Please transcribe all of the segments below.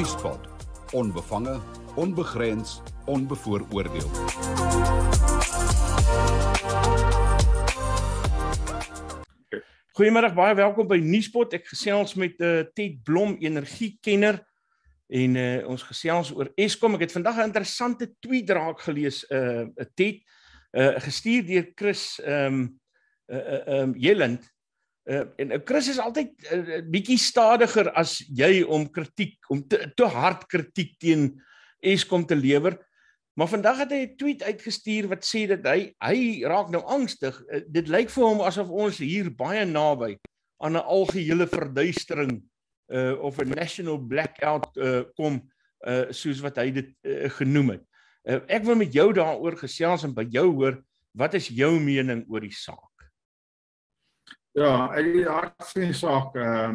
Nuuspot, onbevange, onbegrens, onbevooroordeel. Goeiemiddag, baie welkom by Nuuspot. Ek gesels met Ted Blom, energiekenner, en ons gesels oor Eskom. Ek het vandag 'n interessante tweet raak gelees, Ted, gestuur deur Chris Jelland. En Chris is altyd 'n bietjie stadiger as jy om te hard kritiek teen Eskom te lewer. Maar vandag het hy 'n tweet uitgestuur wat sê dat hy raak nou angstig. Dit lyk vir hom asof ons hier baie naby aan 'n algehele verduistering of 'n national blackout kom, soos wat hy dit genoem het. Ek wil met jou daaroor gesels en by jou hoor, wat is jou mening oor die saak? Ja, uit die aard van die saak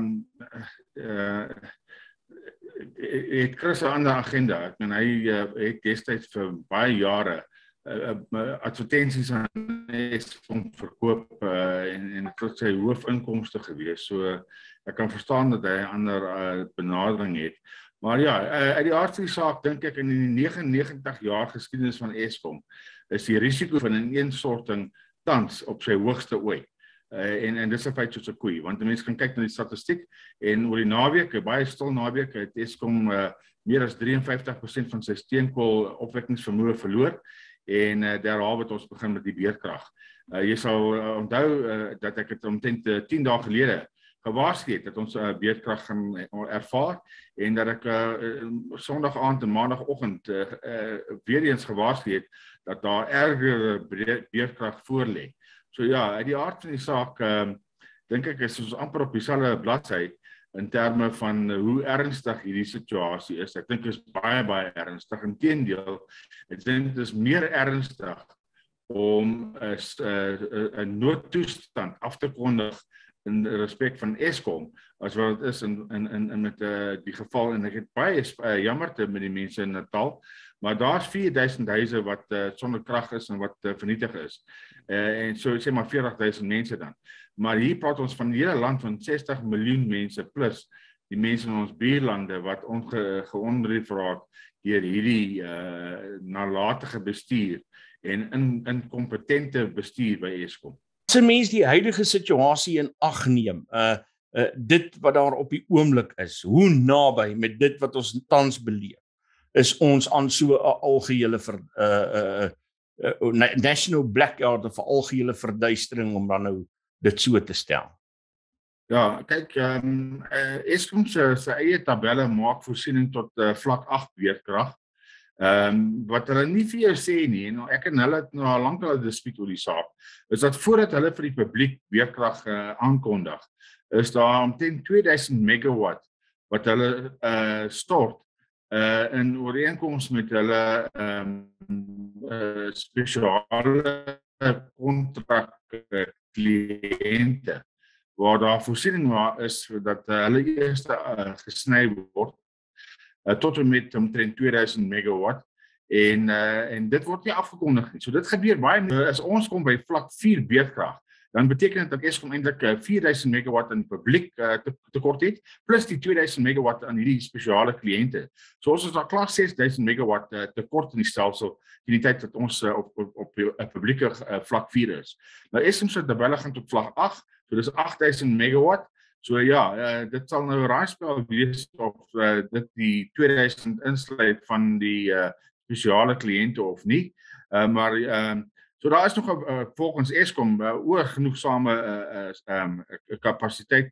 het Chris 'n ander agenda. Ek meen, hy het destyds vir baie jare advertensies aan Eskom verkoop en dit was sy hoofinkomste gewees. So ek kan verstaan dat hy 'n ander benadering het. Maar ja, uit die aard van die saak dink ek in die 99 jaar geskiedenis van Eskom is die risiko van 'n ineenstorting tans op sy hoogste ooit. En dis 'n feit soos 'n koei, want mense kan kyk na die statistiek en oor die naweek, 'n baie stil naweek, het Eskom meer as 53% van sy steenkool opwekkingsvermoë verloor en derhalwe het ons begin met die beerkrag. Jy sal onthou dat ek het omtrent 10 dae gelede gewaarsku het dat ons beerkrag gaan ervaar en dat ek Sondag aand en Maandagoggend weer eens gewaarsku het dat daar erger beerkrag voorlê. So ja, uit die aard van die saak dink ek is ons amper op dieselfde bladsy in terme van hoe ernstig hierdie situasie is. Ek dink dit is baie ernstig. Inteendeel, ek dink dit is meer ernstig om 'n noodtoestand af te kondig in respek van Eskom as wat dit is met die geval, en ek het baie jammerte met die mense in Natal, maar daar's 4000 huise wat sonder krag is en wat vernietig is. En so sê maar 40,000 mense dan. Maar hier praat ons van die hele land van 60 miljoen mense plus die mense in ons buurlande wat geonderhef raak deur hierdie nalatige bestuur en inkompetente bestuur by Eskom. As 'n mens die huidige situasie in ag neem, dit wat daar op die oomblik is, hoe naby met dit wat ons tans beleef, is ons aan so 'n algehele national blackout of 'n algehele verduistering, om dan nou dit so te stel. Ja, kyk, Eskom se eie tabelle maak voorsiening tot vlak 8 beerkrag. Wat hulle nie vir jou sê nie, en ek en hulle het nou al lank 'n dispuut oor die saak, is dat voordat hulle vir die publiek beerkrag aankondig, is daar omtrent 2000 megawatt wat hulle stort in ooreenkoms met hulle spesiale kontrak kliënte, waar daar voorsiening is dat hulle eers gesny word tot en met omtrent 2000 megawatt en dit word nie afgekondig nie. So dit gebeur baie meer. As ons kom by vlak 4 beerkrag, dan beteken dit dat Eskom eintlik 4000 megawatt in publiek tekort het, plus die 2000 megawatt aan hierdie spesiale kliënte. So ons is daar klaar 6000 megawatt tekort in die stelsel in die tyd dat ons op 'n publieke vlak 4 is. Nou Eskom se tabelle gaan tot vlak 8, so dis 8000 megawatt. So ja, dit sal nou 'n raaispel wees of dit die 2000 insluit van die spesiale kliënte of nie. So daar is nog volgens Eskom genoegsame kapasiteit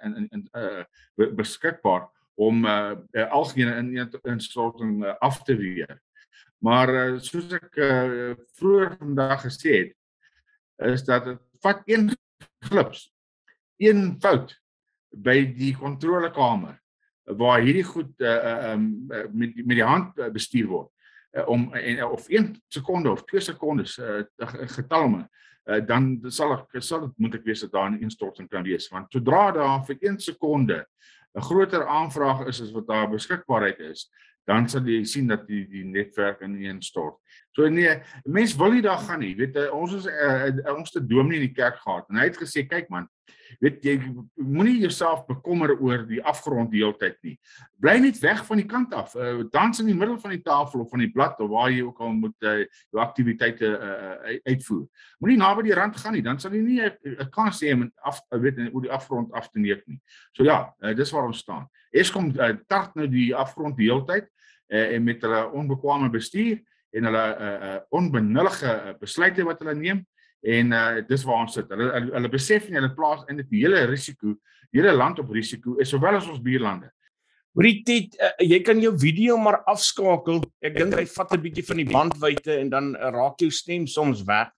beskikbaar om algehele ineenstorting af te weer. Maar soos ek vroeër vandag gesê het, is dat dit vat een glips, een fout by die kontrolekamer waar hierdie goed met die hand bestuur word, of 1 sekonde of 2 sekondes getalme, dan moet ek wees dat daar 'n ineenstorting kan wees, want sodra daar vir 1 sekonde 'n groter aanvraag is as wat daar beskikbaarheid is, dan sal jy sien dat die netwerk ineenstort. So nee, mens wil nie daar gaan nie. Weet ons is ons te dominee in die kerk gehad en hy het gesê kyk man, weet jy moenie jouself bekommer oor die afgrond die hele tyd nie. Bly net weg van die kant af. Dans in die middel van die tafel of van die blad of waar jy ook al moet jou aktiwiteite uitvoer. Moenie naby die rand gaan nie, dan sal jy nie 'n kans hê om oor die afgrond af te neek nie. So ja, dis waar ons staan. Eskom tart nou die afgrond die hele tyd en met hulle onbekwame bestuur en hulle onbenullige besluite wat hulle neem en dis waar ons sit. Hulle besef nie hulle plaas eintlik die hele risiko, die hele land op risiko is sowel as ons buurlande. Hoorie Ted, jy kan jou video maar afskakel. Ek dink hy vat 'n bietjie van die bandwydte en dan raak jou stem soms weg.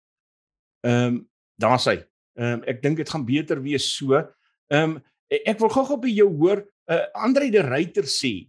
Daar's hy. Ek dink dit gaan beter wees so. Ek wil gou by jou hoor, André de Ruyter sê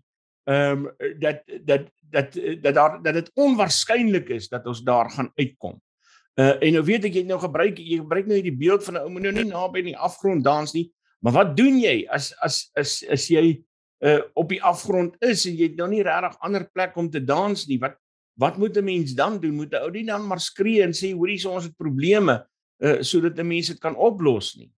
dat dit onwaarskynlik is dat ons daar gaan uitkom. En nou weet ek jy gebruik nou hierdie beeld van 'n ou moet nou nie naby in die afgrond dans nie, maar wat doen jy as jy op die afgrond is en jy het nou nie regtig ander plek om te dans nie? Wat moet 'n mens dan doen? Moet 'n ou nie dan maar skree en sê hoorie ons het probleme sodat 'n mens dit kan oplos nie?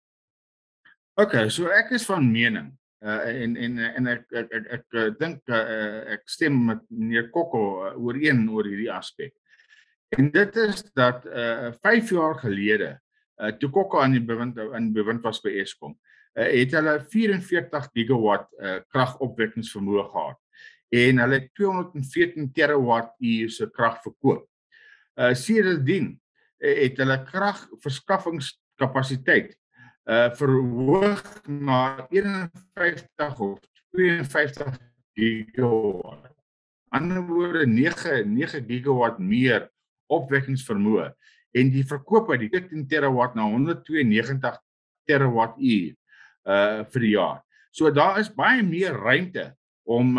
Okay, so ek is van mening en ek dink ek stem met meneer Kokko ooreen oor hierdie aspek. En dit is dat 5 jaar gelede toe Kokko aan die bewind was by Eskom, het hulle 44 gigawatt kragopwekkingsvermoë gehad en hulle het 214 terawattuur se krag verkoop. Sedertdien het hulle kragverskaffingskapasiteit verhoog na 51 of 52 gigawatt. Ander woorde 9 gigawatt meer opwekkingsvermoë en die verkoop uit die 13 terawatt na 192 terawattuur vir die jaar. So daar is baie meer ruimte om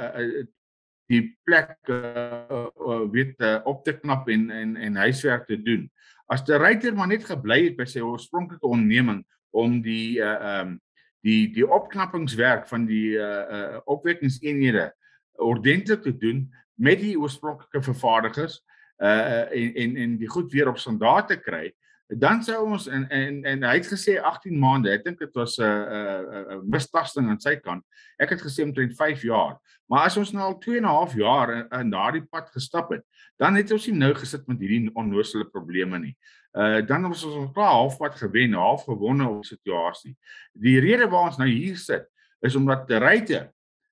die plek op te knap en huiswerk te doen. As de Ruyter maar net gebly het by sy oorspronklike onderneming om die opknappingswerk van die opwekkingseenhede ordentlik te doen met die oorspronklike vervaardigers en die goed weer op standaard te kry, dan sou ons en hy het gesê 18 maande, ek dink dit was 'n mistasting aan sy kant. Ek het gesê omtrent 5 jaar. Maar as ons nou al 2,5 jaar in daardie pad gestap het, dan het ons nie nou gesit met hierdie onnosele probleme nie. Dan was ons klaar halfpad gewen, half gewonne op die situasie. Die rede waar ons nou hier sit is omdat de Ruyter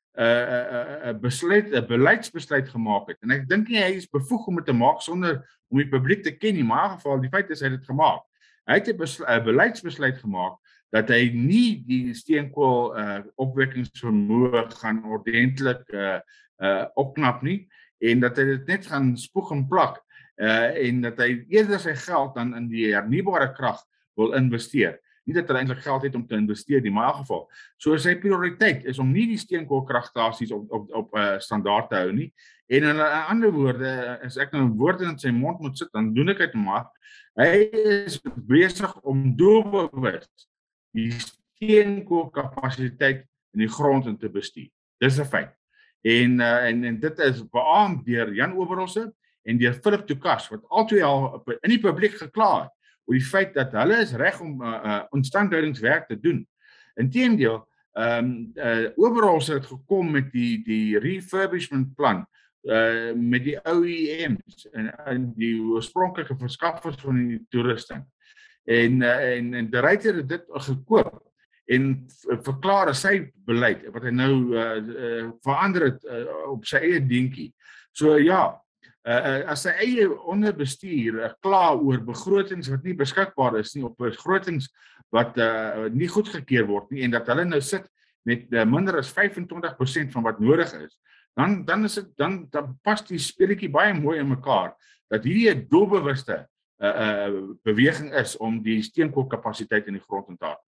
'n beleidsbesluit gemaak het. En ek dink nie hy is bevoeg om dit te maak sonder om die publiek te ken nie, maar in geval die feit is hy het dit gemaak. Hy het 'n beleidsbesluit gemaak dat hy nie die steenkool opwekkingsvermoë gaan ordentlik opknap nie en dat hy dit net gaan spoeg en plak en dat hy eerder sy geld dan in die hernubare krag wil investeer. Nie dat hy eintlik geld het om te investeer nie, maar in geval. So sy prioriteit is om nie die steenkoolkragstasies op standaard te hou nie. En in ander woorde, as ek nou woorde in sy mond moet sit, dan doen ek dit maar. Hy is besig om doelbewus die steenkoolkapasiteit in die grond in te bestuur. Dis 'n feit. En dit is beamoed deur Jan Oberholse en deur Philip Toekas, wat albei al in die publiek gekla het oor die feit dat hulle is reg om instandhoudingswerk te doen. Inteendeel, Oberholse het gekom met die refurbishment plan met die OEM's en die oorspronklike verskaffers van die toerusting. En de Ruyter het dit gekoop en verklaar as sy beleid wat hy nou verander het op sy eie dingetjie. So ja, as sy eie onderbestuur kla oor begrotings wat nie beskikbaar is nie, op begrotings wat nie goedgekeur word nie en dat hulle nou sit met minder as 25% van wat nodig is, dan pas die speletjie baie mooi in mekaar dat hierdie 'n doelbewuste beweging is om die steenkoolkapasiteit in die grond in te hou.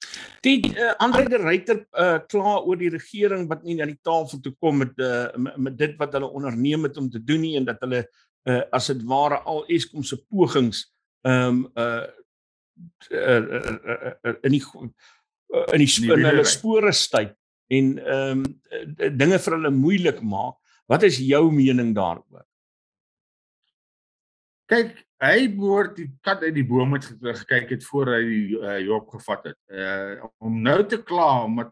André de Ruyter kla oor die regering wat nie na die tafel toe kom met dit wat hulle onderneem het om te doen nie en dat hulle as dit ware al Eskom se pogings in hulle spore stuit en dinge vir hulle moeilik maak. Wat is jou mening daaroor? Kyk, hy behoort die kat uit die boom het gekyk het voor hy die Job gevat het. Om nou te kla omdat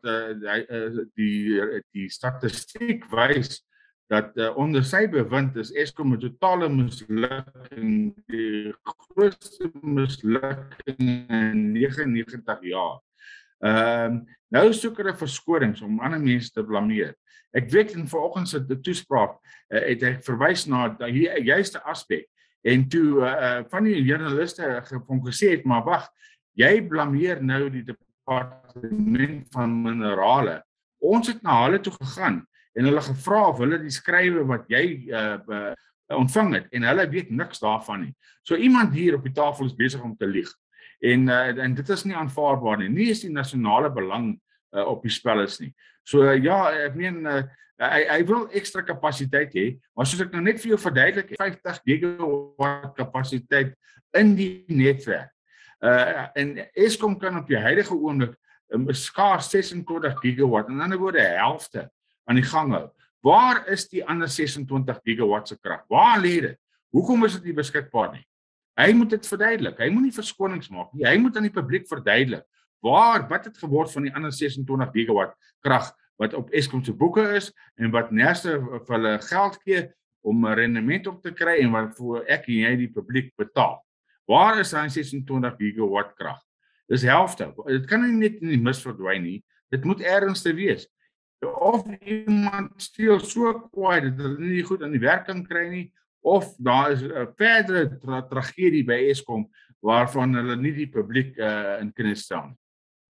die statistiek wys dat onder sy bewind is Eskom 'n totale mislukking, die grootste mislukking in 99 jaar. Nou soek hulle verskonings om ander mense te blameer. Ek weet in vanoggend se toespraak het hy verwys na die juiste aspek. En toe van die journaliste hom gesê het, maar wag, jy blameer nou die departement van minerale. Ons het na hulle toe gegaan en hulle gevra of hulle die skrywe wat jy ontvang het, en hulle weet niks daarvan nie. So iemand hier op die tafel is besig om te lieg. En dit is nie aanvaarbaar nie. Nie is die nasionale belang op die spel is nie. So ja, ek meen, hy wil ekstra kapasiteit hê, maar soos ek nou net vir jou verduidelik, 50 gigawatt kapasiteit in die netwerk. En Eskom kan op die huidige oomblik skaars 26 gigawatt, in ander woorde helfte aan die gang hou. Waar is die ander 26 gigawatt se krag? Waar lê dit? Hoekom is dit nie beskikbaar nie? Hy moet dit verduidelik. Hy moet nie verskonings maak nie. Hy moet aan die publiek verduidelik. Wat het geword van die ander 26 gigawatt krag wat op Eskom se boeke is en wat nêrste vir hulle geld gee om 'n rendement op te kry en waarvoor ek en jy die publiek betaal. Waar is daai 26 gigawatt krag? Dis helfte. Dit kan nie net in die mis verdwyn nie. Dit moet ergens te wees. Of iemand steel so kwaai dat hulle nie goed aan die werk kan kry nie, of daar is 'n verdere tragedie by Eskom waarvan hulle nie die publiek in kennis stel nie.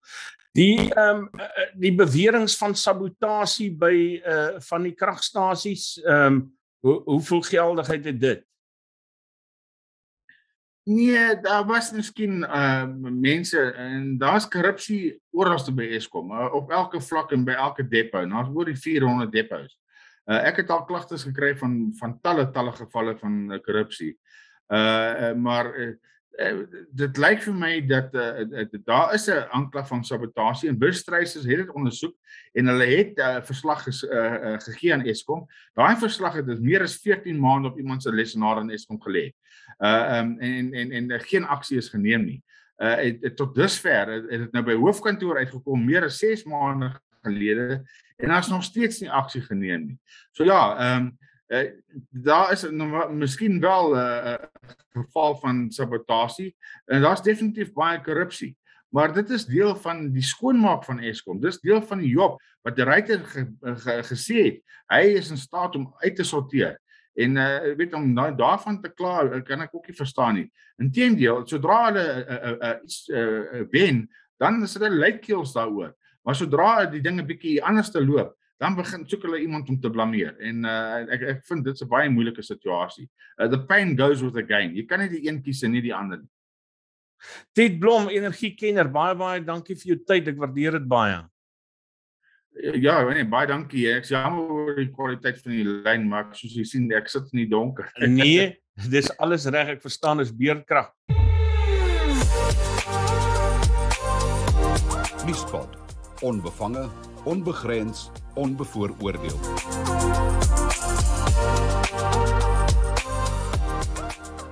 Die beweringe van sabotasie by van die kragstasies, hoeveel geldigheid het dit? Nee, daar was miskien mense en daar's korrupsie oralste by Eskom, op elke vlak en by elke depot. Daar's oor die 400 depots. Ek het al klagtes gekry van talle gevalle van korrupsie. Maar dit lyk vir my dat daar is 'n aanklag van sabotasie en busdrywers het dit ondersoek en hulle het verslag gegee aan Eskom. Daai verslag het meer as 14 maande op iemand se lesenaar in Eskom gelê. En geen aksie is geneem nie. Tot dusver het dit nou by hoofkantoor uitgekom meer as 6 maande gelede en daar's nog steeds nie aksie geneem nie. So ja, daar is miskien wel 'n geval van sabotasie en daar's definitief baie korrupsie. Maar dit is deel van die skoonmaak van Eskom. Dis deel van die job wat die ryter gesê het. Hy is in staat om uit te sorteer. En weet om daarvan te kla, kan ek ook nie verstaan nie. Inteendeel, sodra hulle iets wen, dan is hulle luidkeels daaroor. Maar sodra die dinge bietjie anders te loop, dan begin soek hulle iemand om te blameer. En ek vind dit 'n baie moeilike situasie. The pain goes with the gain. Jy kan nie die een kies en nie die ander nie. Ted Blom, energiekenner, baie dankie vir jou tyd. Ek waardeer dit baie. Ja, nee, baie dankie. Ek is jammer oor die kwaliteit van die lyn, maar soos jy sien, ek sit in die donker. Nee, dis alles reg. Ek verstaan, is beerdkrag. Nuuspot. Onbevange, onbegrens, onbevooroordeel.